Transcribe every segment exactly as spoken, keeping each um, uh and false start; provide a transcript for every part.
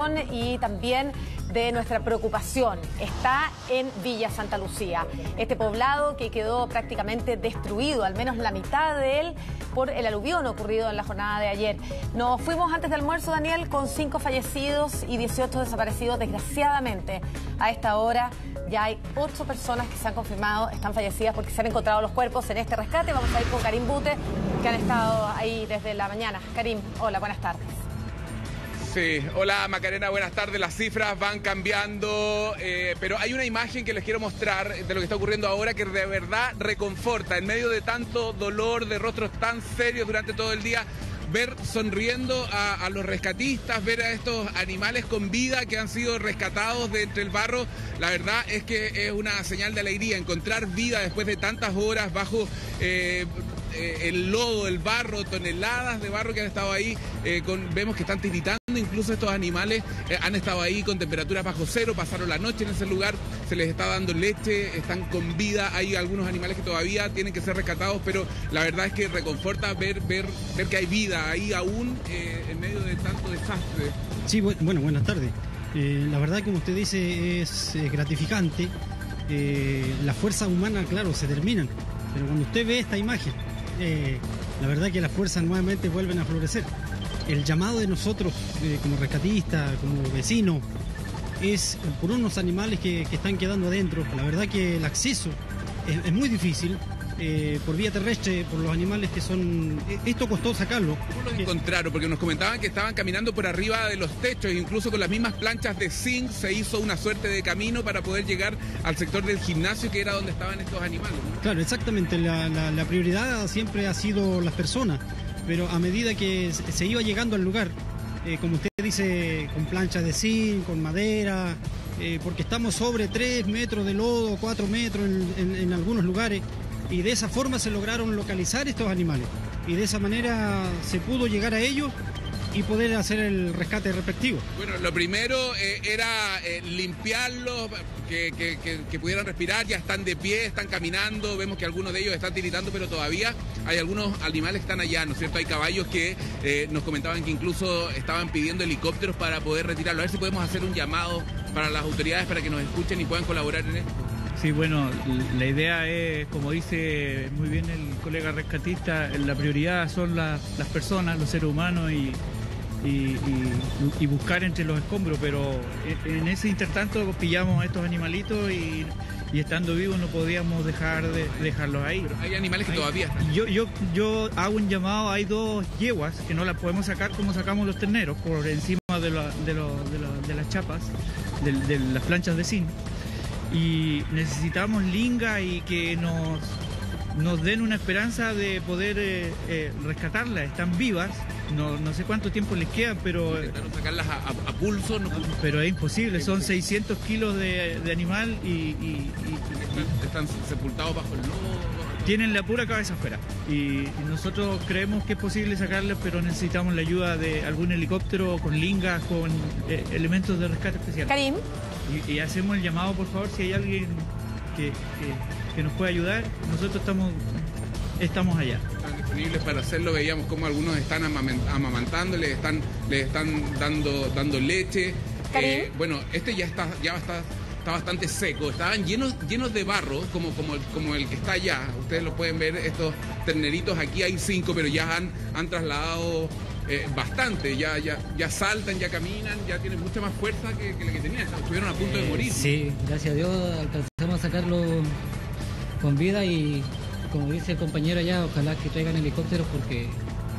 atención y también de nuestra preocupación está en Villa Santa Lucía, este poblado que quedó prácticamente destruido, al menos la mitad de él, por el aluvión ocurrido en la jornada de ayer. Nos fuimos antes del almuerzo, Daniel, con cinco fallecidos y dieciocho desaparecidos. Desgraciadamente, a esta hora ya hay ocho personas que se han confirmado están fallecidas porque se han encontrado los cuerpos en este rescate. Vamos a ir con Karim Bute, que han estado ahí desde la mañana. Karim, hola, buenas tardes. Sí, hola Macarena, buenas tardes. Las cifras van cambiando, eh, pero hay una imagen que les quiero mostrar de lo que está ocurriendo ahora que de verdad reconforta. En medio de tanto dolor, de rostros tan serios durante todo el día, ver sonriendo a, a los rescatistas, ver a estos animales con vida que han sido rescatados de entre el barro, la verdad es que es una señal de alegría. Encontrar vida después de tantas horas bajo eh, eh, el lodo, el barro, toneladas de barro que han estado ahí, eh, con, vemos que están tiritando. Incluso estos animales eh, han estado ahí con temperaturas bajo cero, pasaron la noche en ese lugar, se les está dando leche, están con vida. Hay algunos animales que todavía tienen que ser rescatados, pero la verdad es que reconforta ver, ver, ver que hay vida ahí aún eh, en medio de tanto desastre. Sí, bueno, buenas tardes. Eh, la verdad, como usted dice, es eh, gratificante. Eh, la fuerza humana, claro, se terminan, pero cuando usted ve esta imagen, eh, la verdad que las fuerzas nuevamente vuelven a florecer. El llamado de nosotros eh, como rescatistas, como vecinos, es por unos animales que, que están quedando adentro. La verdad que el acceso es, es muy difícil eh, por vía terrestre, por los animales que son... Esto costó sacarlo. ¿Cómo los encontraron? Porque nos comentaban que estaban caminando por arriba de los techos, incluso con las mismas planchas de zinc se hizo una suerte de camino para poder llegar al sector del gimnasio, que era donde estaban estos animales, ¿no? Claro, exactamente. La, la, la prioridad siempre ha sido las personas. Pero a medida que se iba llegando al lugar, eh, como usted dice, con planchas de zinc, con madera, eh, porque estamos sobre tres metros de lodo, cuatro metros en, en, en algunos lugares, y de esa forma se lograron localizar estos animales. Y de esa manera se pudo llegar a ellos y poder hacer el rescate respectivo. Bueno, lo primero eh, era eh, limpiarlos, que, que, que, que pudieran respirar. Ya están de pie, están caminando, vemos que algunos de ellos están tiritando, pero todavía hay algunos animales que están allá, ¿no es cierto? Hay caballos que eh, nos comentaban que incluso estaban pidiendo helicópteros para poder retirarlos. A ver si podemos hacer un llamado para las autoridades para que nos escuchen y puedan colaborar en esto. Sí, bueno, la idea es, como dice muy bien el colega rescatista, la prioridad son la, las personas, los seres humanos y Y, y, y buscar entre los escombros, pero en ese intertanto pillamos a estos animalitos y, y estando vivos no podíamos dejar de dejarlos ahí. Pero hay animales que hay, todavía están. Yo, yo, yo hago un llamado, hay dos yeguas que no las podemos sacar como sacamos los terneros, por encima de, la, de, lo, de, lo, de las chapas, de, de las planchas de zinc, y necesitamos linga y que nos, nos den una esperanza de poder eh, eh, rescatarlas. Están vivas. No, no sé cuánto tiempo les queda, pero... Intentaron sacarlas a, a, a pulso. No, pero es imposible, son seiscientos kilos de, de animal y... y, y están, están sepultados bajo el lodo. Tienen la pura cabeza afuera. Y, y nosotros creemos que es posible sacarles, pero necesitamos la ayuda de algún helicóptero con lingas, con eh, elementos de rescate especial. Karim. Y, y hacemos el llamado, por favor, si hay alguien que, que, que nos pueda ayudar. Nosotros estamos, estamos allá. Disponibles para hacerlo. Veíamos como algunos están amamantando, les están, les están dando, dando leche. Eh, bueno, este ya está, ya está, está bastante seco. Estaban llenos, llenos de barro, como, como, como el que está allá. Ustedes lo pueden ver, estos terneritos. Aquí hay cinco, pero ya han, han trasladado eh, bastante. Ya, ya, ya saltan, ya caminan, ya tienen mucha más fuerza que, que la que tenían. Estuvieron a punto eh, de morir. Sí, gracias a Dios alcanzamos a sacarlo con vida y, como dice el compañero allá, ojalá que traigan helicópteros porque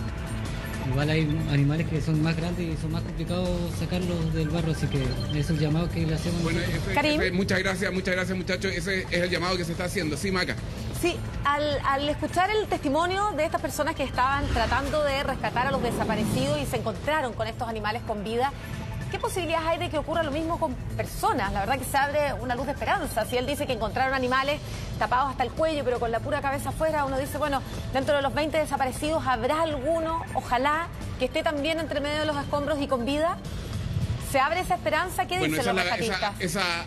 igual hay animales que son más grandes y son más complicados sacarlos del barro, así que es el llamado que le hacemos. Bueno, ese, ese, muchas gracias, muchas gracias muchachos, ese es el llamado que se está haciendo. Sí, Maca. Sí, al, al escuchar el testimonio de estas personas que estaban tratando de rescatar a los desaparecidos y se encontraron con estos animales con vida, ¿qué posibilidades hay de que ocurra lo mismo con personas? La verdad que se abre una luz de esperanza. Si él dice que encontraron animales tapados hasta el cuello, pero con la pura cabeza afuera, uno dice, bueno, dentro de los veinte desaparecidos, ¿habrá alguno, ojalá, que esté también entre medio de los escombros y con vida? ¿Se abre esa esperanza? ¿Qué bueno, dicen los la, rescatistas? Esa, esa,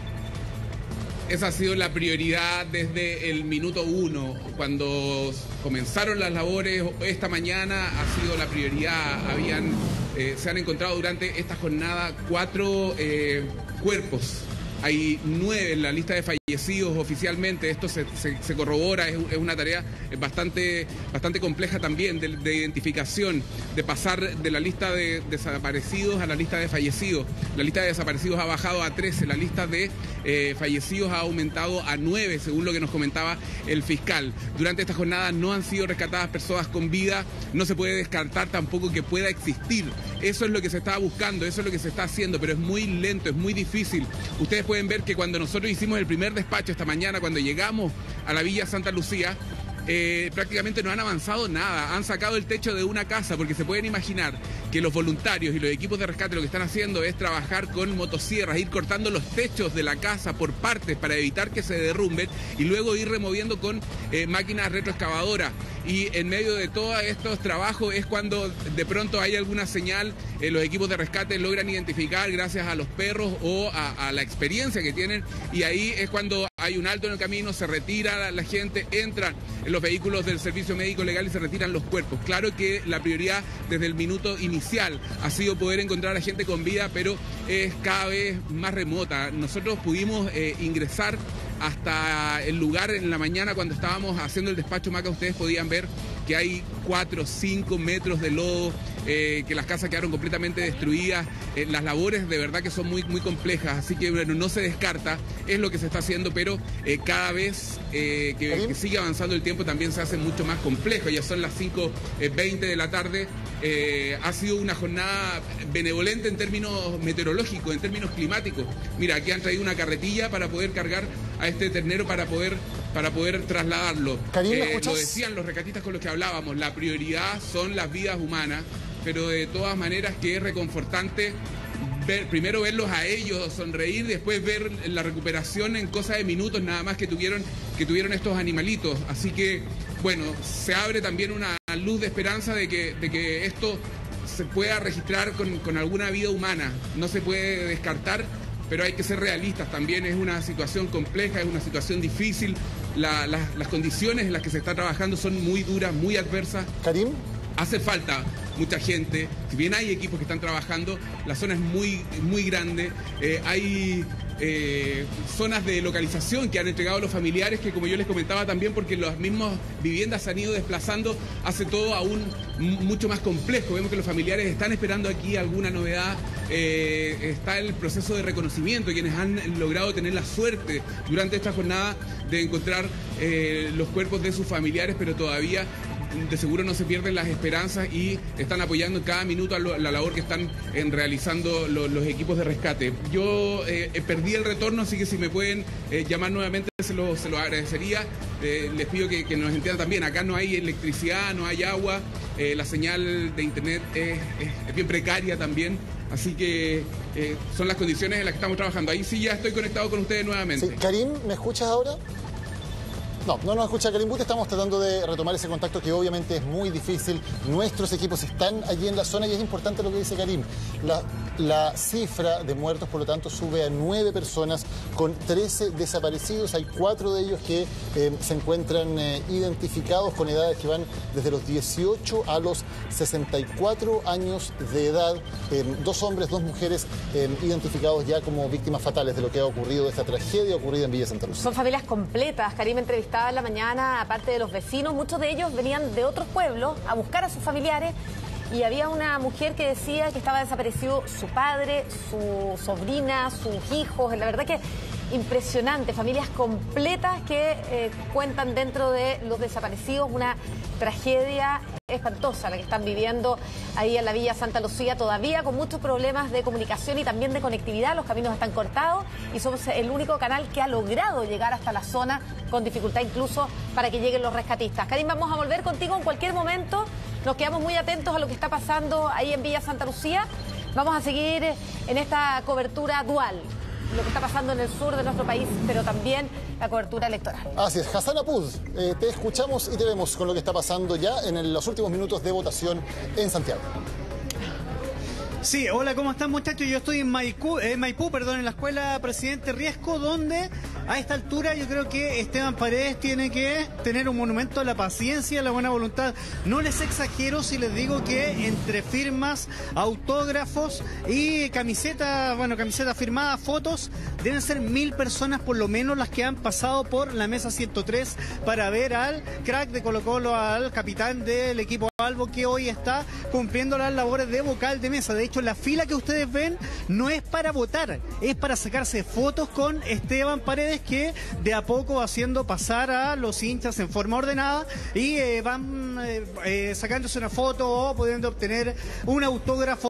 esa ha sido la prioridad desde el minuto uno. Cuando comenzaron las labores esta mañana ha sido la prioridad. Habían eh, se han encontrado durante esta jornada cuatro eh, cuerpos. Hay nueve en la lista de fallecidos oficialmente. Esto se, se, se corrobora, es, es una tarea bastante, bastante compleja también de, de identificación, de pasar de la lista de desaparecidos a la lista de fallecidos. La lista de desaparecidos ha bajado a trece, la lista de eh, fallecidos ha aumentado a nueve, según lo que nos comentaba el fiscal. Durante esta jornada no han sido rescatadas personas con vida, no se puede descartar tampoco que pueda existir. Eso es lo que se está buscando, eso es lo que se está haciendo, pero es muy lento, es muy difícil. Ustedes pueden ver que cuando nosotros hicimos el primer despacho esta mañana, cuando llegamos a la Villa Santa Lucía, eh, prácticamente no han avanzado nada, han sacado el techo de una casa, porque se pueden imaginar que los voluntarios y los equipos de rescate lo que están haciendo es trabajar con motosierras, ir cortando los techos de la casa por partes para evitar que se derrumben y luego ir removiendo con eh, máquinas retroexcavadoras. Y en medio de todos estos trabajos es cuando de pronto hay alguna señal, eh, los equipos de rescate logran identificar gracias a los perros o a, a la experiencia que tienen, y ahí es cuando hay un alto en el camino, se retira la, la gente, entran en los vehículos del Servicio Médico Legal y se retiran los cuerpos. Claro que la prioridad desde el minuto inicial ha sido poder encontrar a gente con vida, pero es cada vez más remota. Nosotros pudimos eh, ingresar hasta el lugar en la mañana cuando estábamos haciendo el despacho, Maca, ustedes podían ver que hay cuatro o cinco metros de lodo, eh, que las casas quedaron completamente destruidas, eh, las labores de verdad que son muy, muy complejas, así que bueno, no se descarta, es lo que se está haciendo, pero eh, cada vez eh, que, que sigue avanzando el tiempo también se hace mucho más complejo. Ya son las cinco veinte de la tarde, eh, ha sido una jornada benevolente en términos meteorológicos, en términos climáticos. Mira, aquí han traído una carretilla para poder cargar a este ternero para poder para poder trasladarlo. Karim, ¿me eh, escuchas? Lo decían los rescatistas con los que hablábamos, la prioridad son las vidas humanas, pero de todas maneras que es reconfortante ver, primero verlos a ellos sonreír, después ver la recuperación en cosa de minutos nada más que tuvieron, que tuvieron estos animalitos. Así que, bueno, se abre también una luz de esperanza de que, de que esto se pueda registrar con, con alguna vida humana. No se puede descartar, pero hay que ser realistas también. Es una situación compleja, es una situación difícil. La, la, las condiciones en las que se está trabajando son muy duras, muy adversas. Karim. Hace falta mucha gente, si bien hay equipos que están trabajando, la zona es muy, muy grande, eh, hay eh, zonas de localización que han entregado los familiares, que como yo les comentaba también, porque las mismas viviendas se han ido desplazando, hace todo aún mucho más complejo. Vemos que los familiares están esperando aquí alguna novedad, eh, está el proceso de reconocimiento, quienes han logrado tener la suerte durante esta jornada de encontrar eh, los cuerpos de sus familiares, pero todavía de seguro no se pierden las esperanzas y están apoyando en cada minuto a lo, la labor que están en realizando lo, los equipos de rescate. Yo eh, perdí el retorno, así que si me pueden eh, llamar nuevamente se lo, se lo agradecería. Eh, les pido que, que nos entiendan también, acá no hay electricidad, no hay agua, eh, la señal de internet es, es, es bien precaria también, así que eh, son las condiciones en las que estamos trabajando. Ahí sí ya estoy conectado con ustedes nuevamente. Sí. Karim, ¿me escuchas ahora? No, no nos escucha Karim Butt, estamos tratando de retomar ese contacto que obviamente es muy difícil. Nuestros equipos están allí en la zona y es importante lo que dice Karim. La, la cifra de muertos, por lo tanto, sube a nueve personas con trece desaparecidos. Hay cuatro de ellos que eh, se encuentran eh, identificados con edades que van desde los dieciocho a los sesenta y cuatro años de edad. Eh, dos hombres, dos mujeres eh, identificados ya como víctimas fatales de lo que ha ocurrido, de esta tragedia ocurrida en Villa Santa Lucía. Son familias completas. Karim entrevistaba en la mañana, aparte de los vecinos, muchos de ellos venían de otros pueblos a buscar a sus familiares y había una mujer que decía que estaba desaparecido su padre, su sobrina, sus hijos. La verdad que impresionante, familias completas que eh, cuentan dentro de los desaparecidos, una tragedia espantosa la que están viviendo ahí en la Villa Santa Lucía, todavía con muchos problemas de comunicación y también de conectividad. Los caminos están cortados y somos el único canal que ha logrado llegar hasta la zona con dificultad incluso para que lleguen los rescatistas. Karim, vamos a volver contigo en cualquier momento. Nos quedamos muy atentos a lo que está pasando ahí en Villa Santa Lucía. Vamos a seguir en esta cobertura dual, lo que está pasando en el sur de nuestro país, pero también la cobertura electoral. Así es, Hassan Apud, eh, te escuchamos y te vemos con lo que está pasando ya en el, los últimos minutos de votación en Santiago. Sí, hola, ¿cómo están, muchachos? Yo estoy en Maipú, eh, Maipú, perdón, en la escuela Presidente Riesco, donde a esta altura yo creo que Esteban Paredes tiene que tener un monumento a la paciencia y a la buena voluntad. No les exagero si les digo que entre firmas, autógrafos y camisetas, bueno, camisetas firmadas, fotos, deben ser mil personas por lo menos las que han pasado por la mesa ciento tres para ver al crack de Colo-Colo, al capitán del equipo Albo, que hoy está cumpliendo las labores de vocal de mesa. De hecho, la fila que ustedes ven no es para votar, es para sacarse fotos con Esteban Paredes, que de a poco va haciendo pasar a los hinchas en forma ordenada y eh, van eh, eh, sacándose una foto o pudiendo obtener un autógrafo